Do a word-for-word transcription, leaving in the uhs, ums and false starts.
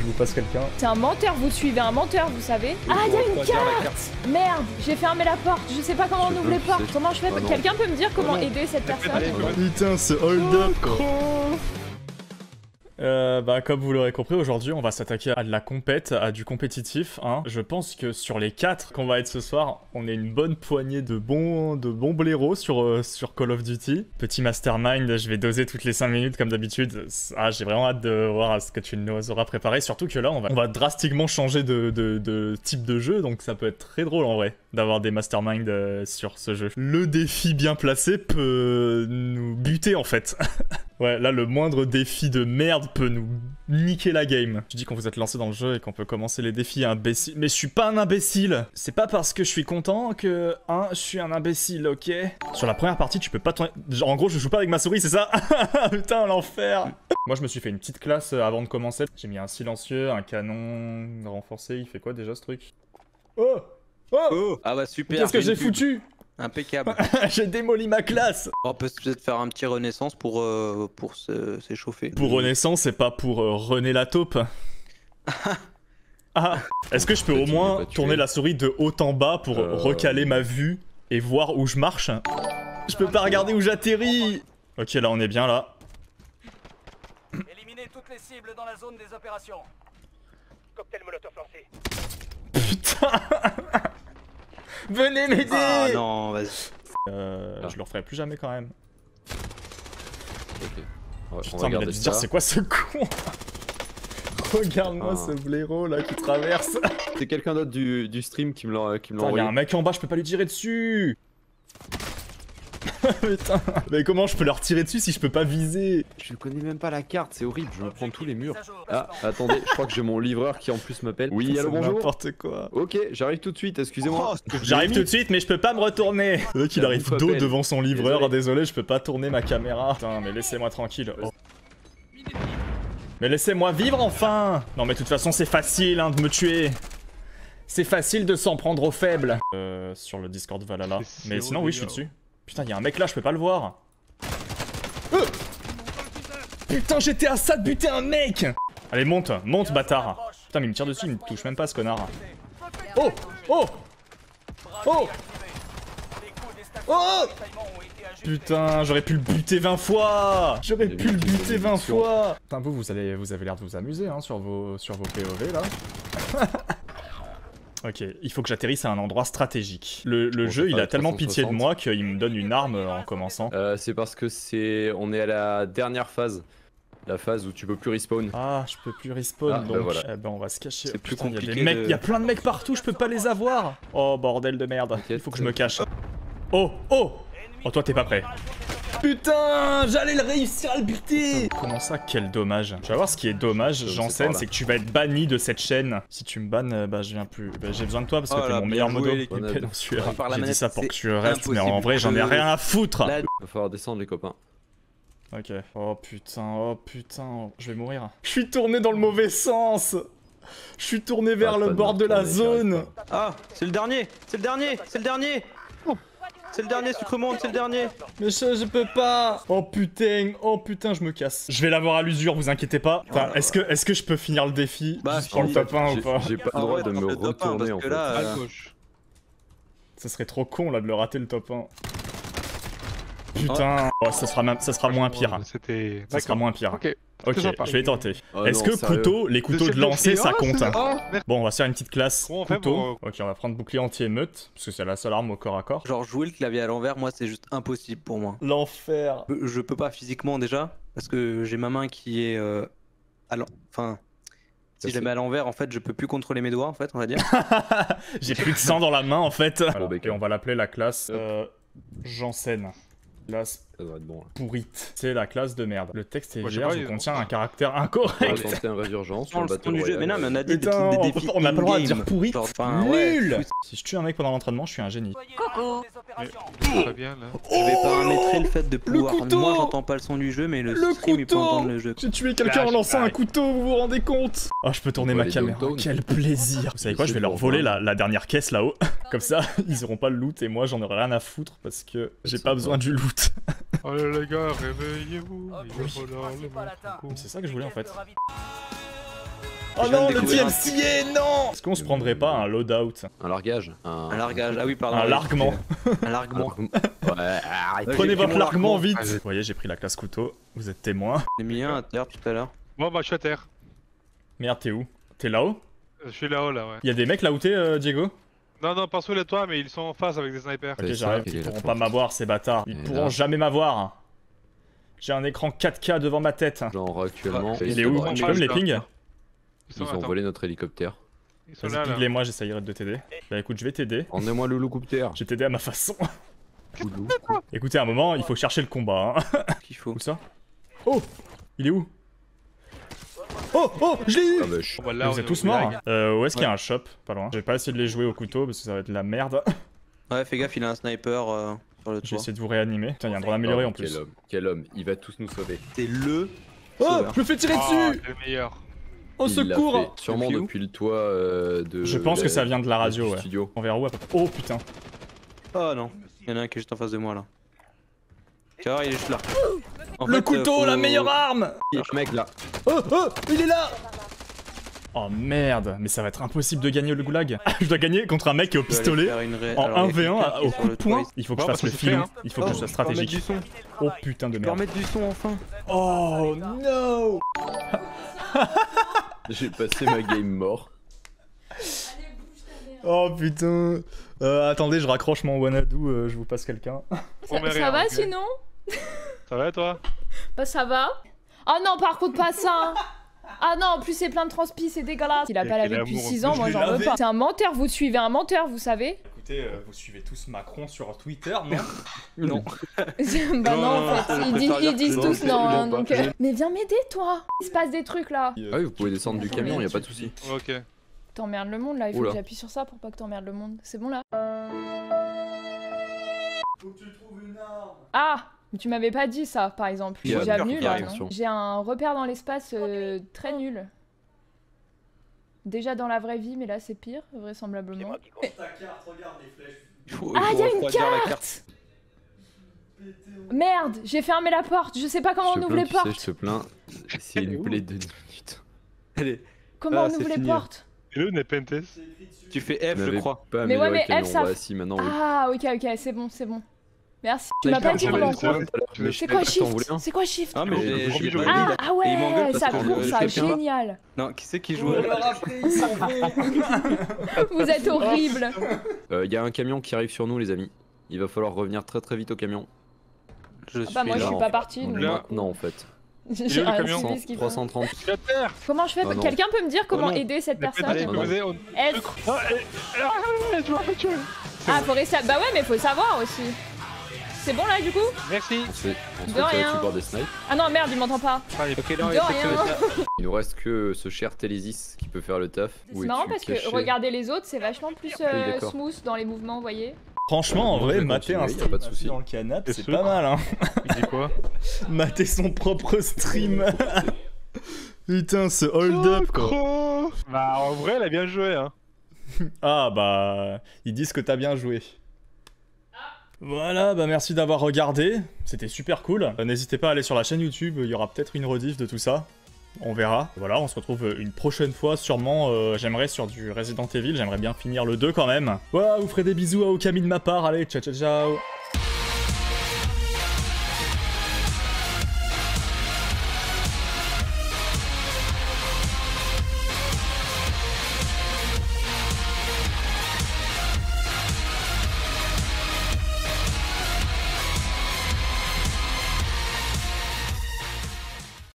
vous passe quelqu'un. C'est un menteur, vous suivez un menteur, vous savez. Ah, il y a une carte, carte Merde, j'ai fermé la porte, je sais pas comment on ouvre les portes. Comment je fais? oh, Quelqu'un peut me dire comment oh, aider cette personne? Putain, ce hold up quoi. Euh, bah comme vous l'aurez compris, aujourd'hui on va s'attaquer à de la compète, à du compétitif, hein. Je pense que sur les quatre qu'on va être ce soir, on est une bonne poignée de bons, de bons blaireaux sur, euh, sur Call of Duty. Petit mastermind, je vais doser toutes les cinq minutes comme d'habitude. Ah, j'ai vraiment hâte de voir ce que tu nous auras préparé, surtout que là on va, on va drastiquement changer de, de, de type de jeu, donc ça peut être très drôle en vrai d'avoir des masterminds euh, sur ce jeu. Le défi bien placé peut nous buter en fait. Ouais, là, le moindre défi de merde peut nous niquer la game. Je dis qu'on vous êtes lancé dans le jeu et qu'on peut commencer les défis imbéciles. Mais je suis pas un imbécile. C'est pas parce que je suis content que, hein, je suis un imbécile, ok? Sur la première partie, tu peux pas tourner... En gros, je joue pas avec ma souris, c'est ça? Putain, l'enfer. Moi, je me suis fait une petite classe avant de commencer. J'ai mis un silencieux, un canon renforcé. Il fait quoi déjà, ce truc? Oh! Oh, oh. Ah bah super. Qu'est-ce que j'ai foutu? Impeccable. J'ai démoli ma classe. On peut peut-être faire un petit renaissance pour, euh, pour s'échauffer. Pour renaissance, c'est pas pour euh, René la taupe. Ah. Est-ce que je peux au moins tourner la souris de haut en bas pour euh... recaler ma vue et voir où je marche? Je peux pas regarder où j'atterris. Ok, là on est bien là. Éliminez toutes les cibles dans la zone des opérations. Cocktail molotov lancé. Putain. Venez m'aider. Ah non, vas-y. Euh, ah. Je le referai plus jamais quand même. Ok. Ouais, putain, mais il a dû se dire c'est quoi ce con. Regarde-moi ah. ce blaireau là qui traverse. C'est quelqu'un d'autre du, du stream qui me l'a envoyé. Il y a un mec en bas, je peux pas lui tirer dessus. Putain. Mais comment je peux leur tirer dessus si je peux pas viser? Je connais même pas la carte, c'est horrible, je me prends tous les murs. Ah, attendez, je crois que j'ai mon livreur qui en plus m'appelle. Oui, allô, bonjour. N'importe quoi. Ok, j'arrive tout de suite, excusez-moi. Oh, j'arrive tout de suite, mais je peux pas me retourner. Le mec, il arrive dos devant son livreur. Désolé. Désolé, je peux pas tourner ma caméra. Putain, mais laissez-moi tranquille. Oh. Mais laissez-moi vivre enfin. Non, mais de toute façon, c'est facile hein, de me tuer. C'est facile de s'en prendre aux faibles. Euh, sur le Discord Valhalla. Mais sinon, oui, je suis dessus. Putain, y'a un mec là, je peux pas le voir. Euh Putain, j'étais à ça de buter un mec. Allez, monte, monte, bâtard. Putain, mais il me tire dessus, il me touche même pas, ce connard. Oh, oh, oh, oh. Putain, j'aurais pu le buter vingt fois. J'aurais pu le buter vingt fois. Putain, vous, vous, allez, vous avez l'air de vous amuser hein, sur vos, sur vos P O V, là. Ok, il faut que j'atterrisse à un endroit stratégique. Le, le jeu, il a tellement pitié de moi qu'il me donne une arme en commençant. Euh, c'est parce que c'est, on est à la dernière phase. La phase où tu peux plus respawn. Ah, je peux plus respawn, ah, donc bah voilà. Eh ben on va se cacher. C'est plus Putain, compliqué. Il y a des mecs, de... il y a plein de mecs partout, je peux pas les avoir. Oh, bordel de merde. Il faut que je me cache. Oh, oh. Oh, toi, t'es pas prêt. Putain, j'allais le réussir à le buter. Comment ça, quel dommage. Je vais voir ce qui est dommage, Janssen, c'est que tu vas être banni de cette chaîne. Si tu me bannes, bah je viens plus. Bah, j'ai besoin de toi parce que oh t'es mon meilleur modo. J'ai dit ça pour que tu restes, mais en vrai j'en ai rien à foutre. Il va falloir descendre les copains. Ok. Oh putain, oh putain, je vais mourir. Je suis tourné dans le mauvais sens. Je suis tourné vers ah, le bord de la zone. Ah, c'est le dernier, c'est le dernier, c'est le dernier. C'est le dernier, sucre monde, c'est le dernier. Mais je, je peux pas. Oh putain, oh putain, je me casse. Je vais l'avoir à l'usure, vous inquiétez pas. Enfin, est-ce que, est-ce que je peux finir le défi bah, juste pour le top un ou pas? J'ai pas le droit de me retourner en fait. Là, à gauche. Ça serait trop con là de le rater le top un. Putain, oh, ça sera même, ça sera moins pire. C'était. Ça sera moins pire. Ok. Ok, je vais tenter. Oh Est-ce que sérieux. couteau, les couteaux de lancer, ça oh, compte oh, Bon, on va se faire une petite classe bon, couteau. bon, ok, on va prendre bouclier anti-émeute, parce que c'est la seule arme au corps à corps. Genre jouer le clavier à l'envers, moi c'est juste impossible pour moi. L'enfer. Je peux pas physiquement déjà, parce que j'ai ma main qui est euh, à l'envers. Enfin, si je la mets à l'envers, en fait, je peux plus contrôler mes doigts, en fait, on va dire. J'ai plus de sang dans la main, en fait. Voilà. Et on va l'appeler la classe euh, Janssen. Classe bon, pourrite. C'est la classe de merde. Le texte est ouais, vierge, pas, contient il... un caractère incorrect. On va tenter un résurgence sur le bateau du jeu. Mais non, mais on a dit Putain, des, des défis. On n'a pas le droit de dire pourrite. Genre, enfin, nul ouais. Si je tue un mec pendant l'entraînement, je suis un génie. Coucou. Très bien là. Je vais paramétrer le fait de pouvoir. Moi, j'entends pas le son du jeu, mais le, le stream il peut entendre le jeu. J'ai tué quelqu'un en lançant un couteau, vous vous rendez compte? Oh, je peux tourner ma caméra. Quel plaisir. Vous savez quoi, je vais leur voler la, la dernière caisse là-haut. Comme ça, ils auront pas le loot et moi j'en aurai rien à foutre parce que j'ai pas besoin du loot. Oh là les gars, réveillez-vous. C'est ça que je voulais en fait. Oh Je viens non, de le découvrir T M C est non. Est-ce qu'on se prendrait pas un loadout? Un largage. Un, Un largage, ah oui, pardon. Un oui. largement. Un largement. Ouais, arrête. Ouais, Prenez j'ai pris votre mon largement largement. vite. Ah, j'ai- Vous voyez, j'ai pris la classe couteau. Vous êtes témoin. J'ai mis un à terre tout à l'heure. Bon, bah, je suis à terre. Merde, t'es où? T'es là-haut? Je suis là-haut, là, ouais. Y'a des mecs là où t'es, euh, Diego? Non, non, pas sous les toits, mais ils sont en face avec des snipers. Ok, C'est j'arrive. ça, il est Ils là pourront pour pas m'avoir, ces bâtards. Ils Et pourront là. jamais m'avoir. J'ai un écran quatre K devant ma tête. Genre actuellement, Ah, Il est ils où? sont- Tu peux me les ping? Ils sont, Ils ont attends, volé notre hélicoptère. ils sont là, Vas-y, là. ping-les-moi, j'essayerai de t'aider. Bah écoute, je vais t'aider. Emmenez-moi le loucoptère. Je vais t'aider à ma façon. Loulou. Écoutez, à un moment, il faut chercher le combat. Hein. Qu'il faut. Où ça? Oh! Il est où? Oh! Oh! Je l'ai eu! Ah bah, je... Bon, bah, là, Vous on êtes est tous au morts? gulag. Euh, où est-ce qu'il y a Ouais. un shop? Pas loin. Je vais pas essayer de les jouer au couteau parce que ça va être de la merde. Ouais, fais gaffe, il a un sniper euh, sur le Je vais toit. essayer de vous réanimer. Putain, il y a un drone amélioré Oh, en plus. Quel homme, quel homme, il va tous nous sauver. C'est le. Oh! sauveur. Je me fais tirer Ah, dessus! c'est le meilleur. Au Il l'a secours! fait sûrement Depuis où depuis le toit euh, de. Je pense que la- ça vient de la radio, du ouais. studio. On verra où à peu près. Oh putain. Oh non, il y en a un qui est juste en face de moi là. Tu vois, il est juste là. En Le fait, couteau, euh, la faut- meilleure arme! Le mec là. Oh! Oh! Il est là! Oh merde, mais ça va être impossible de gagner le goulag. Je dois gagner contre un mec qui est au je peux aller pistolet faire une ré- en Alors, il y a un v un quelqu'un qui au est sur coup de le poing. toit, Il faut que je Bon, fasse bah, le ça se filou. fait, hein. Il faut que Oh, je sois je peux remettre stratégique. du son. Oh putain de Je peux merde. remettre du son enfin. Oh no! J'ai passé ma game mort. Oh putain. Euh, attendez, je raccroche mon Wanadu, euh, je vous passe quelqu'un. On met Ça, rien, ça va ok. sinon? Ça va, toi? Bah ça va. Oh non, par contre pas ça. Ah non, en plus c'est plein de transpi, c'est dégueulasse. Il a Et pas quel lavé depuis amour, en six plus, ans, je moi l'ai j'en veux lavé. pas. C'est un menteur, vous suivez un menteur, vous savez? Écoutez, euh, vous suivez tous Macron sur Twitter, non? Non. Bah non, en fait, ils, disent- ils disent non, tous c'est- non, il hein, aime pas. donc... euh, Mais viens m'aider toi. Il se passe des trucs là. Ah oui, vous pouvez descendre du camion, y a pas de souci. Ok. T'emmerdes le monde là, il faut Oula. que j'appuie sur ça pour pas que t'emmerdes le monde. C'est bon là? Faut que tu trouves une arme. Ah! Mais tu m'avais pas dit ça, par exemple. Il y a J'ai un venu qui là, arrive, non attention. J'ai un repère dans l'espace euh, très nul. Déjà dans la vraie vie, mais là c'est pire, vraisemblablement. Ta carte, regarde les flèches. Il faut, Ah, il y a faut une refroidir la carte. Merde, j'ai fermé la porte, je sais pas comment Je on te ouvre plains, les tu sais, portes. je te plains. C'est une plaie de dix minutes. Allez, Comment Ah, on c'est ouvre les fini. portes? Et le Nepenthes? tu fais Tu F, je n'avais crois. pas Mais ouais, amélioré mais le camion. F, ça- Bah si, maintenant oui. Ah, ok, ok, c'est bon, c'est bon. Merci. Tu m'as Sniper, pas dit j'avais comment. dit quoi? C'est C'est quoi T'en shift? voulais un C'est quoi shift? Ah, mais Oh, j'ai. gros j'ai bisous. pas Ah, dit, ah Et il m'engueule ouais, parce ça que court je- ça, je fais pas. génial. Non, qui c'est qui joue On leur a pris, ils s'en vont. Vous êtes horrible. Euh, y a un camion qui arrive sur nous, les amis. Il va falloir revenir très très vite au camion. Je Bah moi je là, suis en pas fait. partie. Donc, donc- là- maintenant en fait. J'ai Il est où, le rien camion suivi ce qu'il faut. trois cent trente. Je suis à terre! Comment je fais? Ah non. Quelqu'un peut me dire comment Oh non. aider cette personne? Allez, Ah non. posez, on... F. Ah, et... ah, tu m'as fait tuer! Ah, faut rester. Bah ouais, mais faut savoir aussi. C'est bon là du coup? Merci! On se fait, on se De fait tirer rien. dessus par des snipes. Ah non, merde, il m'entend pas. Ah, il Ok, là, on De est rien. Il nous reste que ce cher Télésis qui peut faire le taf. Où C'est marrant es-tu parce que caché regarder les autres, c'est vachement plus euh, d'accord. smooth dans les mouvements, vous voyez. Franchement, en Je vrai, vais mater un continuer, y a pas de stream souci. dans le canapé, Et c'est ce- pas mal, hein. Il dit quoi? Mater son propre stream. Putain, ce hold-up, quoi. Croc. Bah, en vrai, elle a bien joué, hein. Ah, bah, ils disent que t'as bien joué. Voilà, bah merci d'avoir regardé, c'était super cool. Euh, N'hésitez pas à aller sur la chaîne YouTube, il y aura peut-être une rediff de tout ça. On verra. Voilà, on se retrouve une prochaine fois, sûrement, euh, j'aimerais sur du Resident Evil, j'aimerais bien finir le deux quand même. Voilà, vous ferez des bisous à Okami de ma part, allez, ciao ciao ciao.